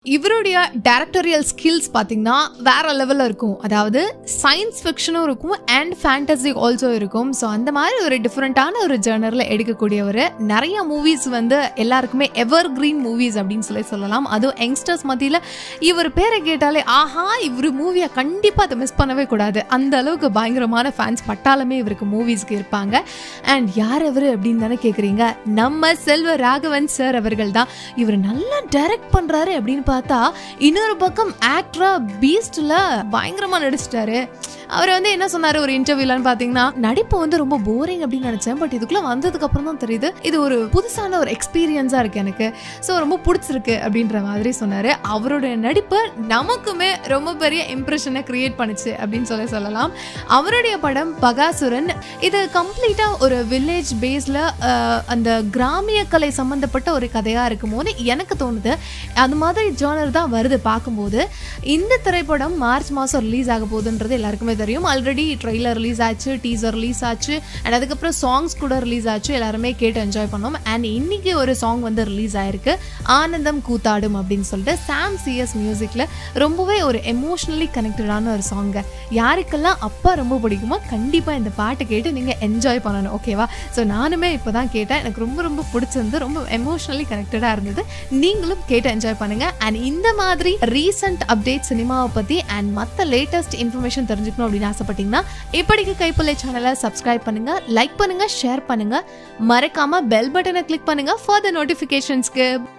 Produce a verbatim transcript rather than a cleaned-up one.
இவருடைய directorial skills பார்த்தீங்கன்னா வேற லெவலில் இருக்கும். அதாவது சயின்ஸ் ஃபிக்ஷனும் இருக்கும் அண்ட் ஃபேண்டசி ஆல்சோ இருக்கும். ஸோ அந்த மாதிரி ஒரு டிஃப்ரெண்ட்டான ஒரு ஜேர்னரில் எடுக்கக்கூடியவர். நிறைய மூவிஸ் வந்து எல்லாருக்குமே எவர் கிரீன் மூவிஸ் அப்படின்னு சொல்லி சொல்லலாம். அதுவும் யங்ஸ்டர்ஸ் மத்தியில் இவர் பேரை கேட்டாலே ஆஹா இவர் மூவியை கண்டிப்பாக அதை மிஸ் பண்ணவே கூடாது, அந்த அளவுக்கு பயங்கரமான ஃபேன்ஸ் பட்டாலுமே இவருக்கு மூவிஸ்க்கு இருப்பாங்க. அண்ட் யார் அவர் அப்படின்னு தானே கேட்குறீங்க, நம்ம செல்வ ராகவன் சார் அவர்கள் தான். இவர் நல்லா டைரக்ட் பண்ணுறாரு அப்படின்னு பார்த்தா இன்னொரு பக்கம் ஆக்டரா பீஸ்ட்ல பயங்கரமா நடிச்சிட்டாரு. அவர் வந்து என்ன சொன்னாரு ஒரு இன்டர்வியூலன்னு பாத்தீங்கன்னா, நடிப்பு வந்து ரொம்ப போரிங் அப்படின்னு நினைச்சேன், பட் இதுக்குள்ள வந்ததுக்கு அப்புறம் தான் தெரியுது இது ஒரு புதுசான ஒரு எக்ஸ்பீரியன்ஸா இருக்கு எனக்கு, ஸோ ரொம்ப பிடிச்சிருக்கு அப்படின்ற மாதிரி சொன்னாரு. அவருடைய நடிப்பு நமக்குமே ரொம்ப பெரிய இம்ப்ரெஷனை கிரியேட் பண்ணுச்சு அப்படின்னு சொல்லி சொல்லலாம். அவருடைய படம் பகாசுரன், இது கம்ப்ளீட்டா ஒரு வில்லேஜ் பேஸ்ல அந்த கிராமிய கலை சம்பந்தப்பட்ட ஒரு கதையா இருக்கும் போது எனக்கு தோணுது அது மாதிரி ஜானர் தான் வருது பார்க்கும்போது. இந்த திரைப்படம் மார்ச் மாதம் ரிலீஸ் ஆக போகுதுன்றது எல்லாருக்குமே தெரியும். ஆல்ரெடி ட்ரெய்லர் ரிலீஸ் ஆச்சு, டீசர் ரிலீஸ் ஆச்சு, அண்ட் அதுக்கப்புறம் சாங்ஸ் கூட ரிலீஸ் ஆச்சு. எல்லாருமே கேட்டு என்ஜாய் பண்ணோம். அண்ட் இன்னைக்கு ஒரு சாங் வந்து ரிலீஸ் ஆயிருக்கு, ஆனந்தம் கூத்தாடும் அப்படின்னு சொல்லிட்டு சாம் சிஎஸ் மியூசிக்ல ரொம்பவே ஒரு எமோஷனலி கனெக்டடான ஒரு சாங்க. யாருக்கெல்லாம் அப்பா ரொம்ப பிடிக்குமோ கண்டிப்பாக இந்த பாட்டு கேட்டு நீங்கள் என்ஜாய் பண்ணணும், ஓகேவா? ஸோ நானுமே இப்போ தான் கேட்டேன், எனக்கு ரொம்ப ரொம்ப பிடிச்சிருந்து, ரொம்ப எமோஷனலி கனெக்டடாக இருந்தது. நீங்களும் கேட்டு என்ஜாய் பண்ணுங்க. அண்ட் இந்த மாதிரி ரீசெண்ட் அப்டேட் சினிமாவை பற்றி அண்ட் மற்ற லேட்டஸ்ட் இன்ஃபர்மேஷன் தெரிஞ்சுக்கணும் அப்படின்னு ஆசைப்பட்டீங்கன்னா இப்படிக்கு கைப்புள்ளை சேனலை சப்ஸ்கிரைப் பண்ணுங்க, லைக் பண்ணுங்க, ஷேர் பண்ணுங்க, மறக்காம பெல் பட்டனை கிளிக் பண்ணுங்க ஃபார் த நோட்டிஃபிகேஷன்ஸ்க்கு.